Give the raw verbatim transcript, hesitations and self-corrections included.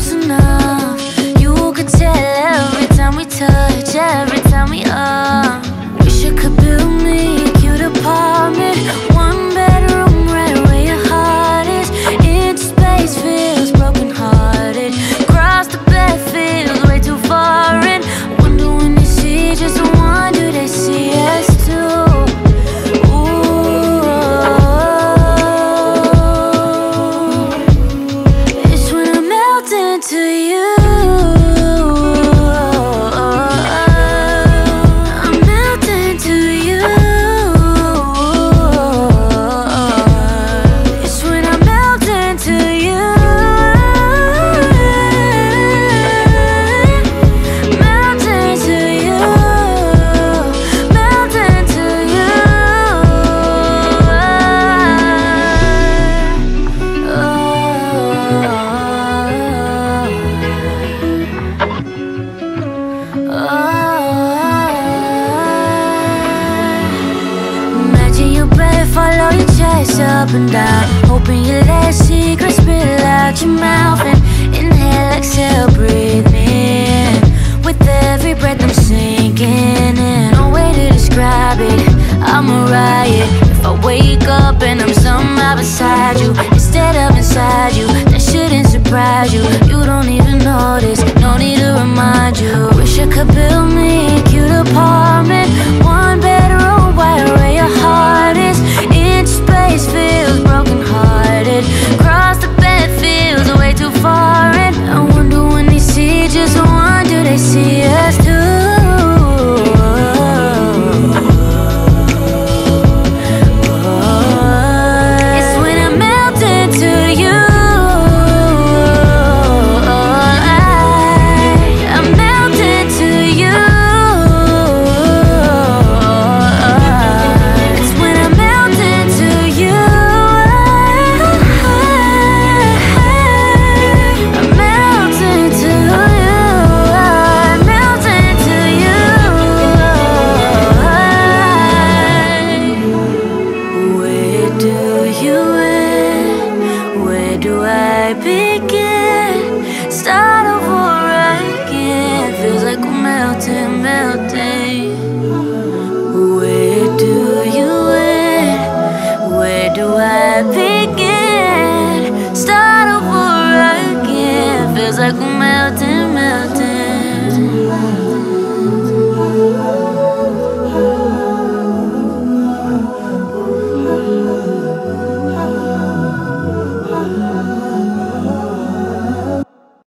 close enough. You could tell every time we touch, every time we up. Wish I could build me a cute apartment, one bedroom right where your heart is. Into space feels broken hearted. Cross the bed feels way too foreign. Wonder when they see just the one, do they see us too? To you, I'm melting to you. It's when I'm melting to you, melting to you, melting to you. Oh. Imagine your breath follow your chest up and down, hoping you let secrets spill out your mouth. And inhale, exhale, breathe me in. With every breath I'm sinking in. No way to describe it, I'm a riot. If I wake up and I'm somehow beside you instead of inside you, that shouldn't surprise you. You don't even notice, no need to remind you. Wish I could build